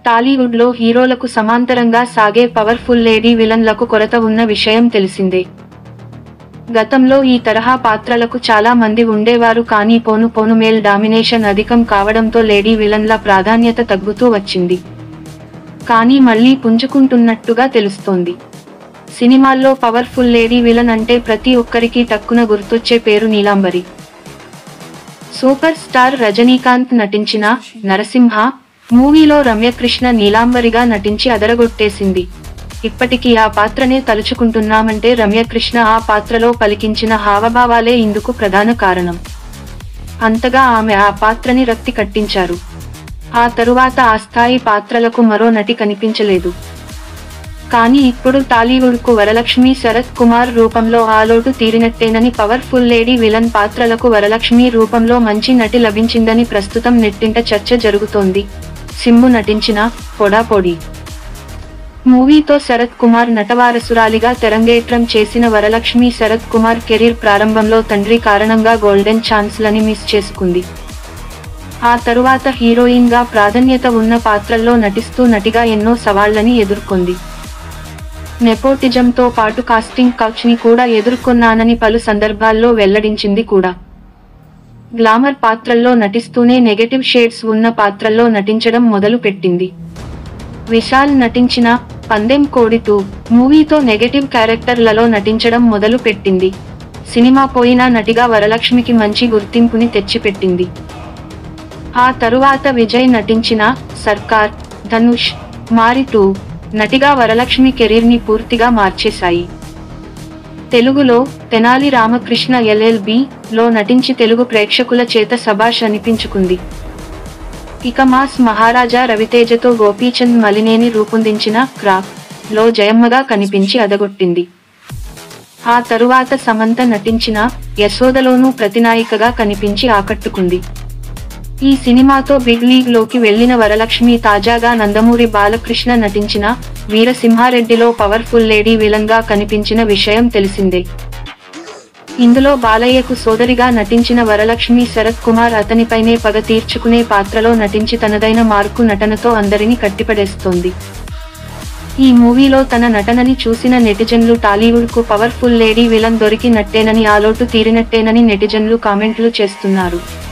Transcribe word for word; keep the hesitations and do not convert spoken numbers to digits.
టాలీవుడ్ లో హీరోలకు సమాంతరంగా సాగే పవర్ఫుల్ లేడీ విలన్లకు కొరత ఉన్న విషయం తెలిసిందే. గతంలో ఈ తరహా పాత్రలకు చాలా మంది ఉండేవారు, కానీ పోను పోను మేల్ డామినేషన్ అధికం కావడంతో లేడీ విలన్ల ప్రాధాన్యత తగ్గుతూ వచ్చింది. కానీ మళ్లీ పుంజుకుంటున్నట్టుగా తెలుస్తోంది. సినిమాల్లో పవర్ఫుల్ లేడీ విలన్ అంటే ప్రతి ఒక్కరికి టక్కున గుర్తొచ్చే పేరు నీలాంబరి. సూపర్ స్టార్ రజనీకాంత్ నటించిన నరసింహ మూవీలో రమ్యకృష్ణ నీలాంబరిగా నటించి అదరగొట్టేసింది. ఇప్పటికీ ఆ పాత్రనే తలుచుకుంటున్నామంటే రమ్యకృష్ణ ఆ పాత్రలో పలికించిన హావభావాలే ఇందుకు ప్రధాన కారణం. అంతగా ఆమె ఆ పాత్రని రక్తి కట్టించారు. ఆ తరువాత ఆ స్థాయి పాత్రలకు మరో నటి కనిపించలేదు. కానీ ఇప్పుడు టాలీవుడ్ కు వరలక్ష్మి శరత్ కుమార్ రూపంలో ఆ లోటు తీరినట్టేనని, పవర్ఫుల్ లేడీ విలన్ పాత్రలకు వరలక్ష్మి రూపంలో మంచి నటి లభించిందని ప్రస్తుతం నెట్టింట చర్చ జరుగుతోంది. సింబు నటించిన పొడాపొడి మూవీతో శరత్ కుమార్ నటవారసురాలిగా తెరంగేట్రం చేసిన వరలక్ష్మి శరత్ కుమార్ కెరీర్ ప్రారంభంలో తండ్రి కారణంగా గోల్డెన్ ఛాన్స్లని మిస్ చేసుకుంది. ఆ తరువాత హీరోయిన్ గా ప్రాధాన్యత ఉన్న పాత్రల్లో నటిస్తూ నటిగా ఎన్నో సవాళ్లని ఎదుర్కొంది. నెపోటిజంతో పాటు కాస్టింగ్ కౌచ్ ని కూడా ఎదుర్కొన్నానని పలు సందర్భాల్లో వెల్లడించింది కూడా. గ్లామర్ పాత్రల్లో నటిస్తూనే నెగటివ్ షేడ్స్ ఉన్న పాత్రల్లో నటించడం మొదలు పెట్టింది. విశాల్ నటించిన పందెం కోడి టూ మూవీతో నెగటివ్ క్యారెక్టర్లలో నటించడం మొదలు పెట్టింది. సినిమా పోయినా నటిగా వరలక్ష్మికి మంచి గుర్తింపుని తెచ్చిపెట్టింది. ఆ తరువాత విజయ్ నటించిన సర్కార్, ధనుష్, మారి టూ నటిగా వరలక్ష్మి కెరీర్ ని పూర్తిగా మార్చేశాయి. తెలుగులో Tenali Ramakrishna L L B లో నటించి తెలుగు ప్రేక్షకుల చేత శభాష్ అనిపించుకుంది. ఇక మాస్ మహారాజా రవితేజతో గోపీచంద్ మలినేని రూపొందించిన క్రాక్ లో జయమ్మగా కనిపించి అదగొట్టింది. ఆ తరువాత సమంత నటించిన యశోదలోనూ ప్రతినాయికగా కనిపించి ఆకట్టుకుంది. ఈ సినిమాతో బిగ్ లీగ్ లోకి వెళ్లిన వరలక్ష్మి తాజాగా నందమూరి బాలకృష్ణ నటించిన వీరసింహారెడ్డిలో పవర్ఫుల్ లేడీ విలన్ గా కనిపించిన విషయం తెలిసిందే. ఇందులో బాలయ్యకు సోదరిగా నటించిన వరలక్ష్మి శరత్ కుమార్ అతనిపైనే పగ తీర్చుకునే పాత్రలో నటించి తనదైన మార్కు నటనతో అందరినీ కట్టిపడేస్తోంది. ఈ మూవీలో తన నటనని చూసిన నెటిజన్లు టాలీవుడ్ కు పవర్ఫుల్ లేడీ విలన్ దొరికినట్టేనని, ఆ లోటు తీరినట్టేనని నెటిజన్లు కామెంట్లు చేస్తున్నారు.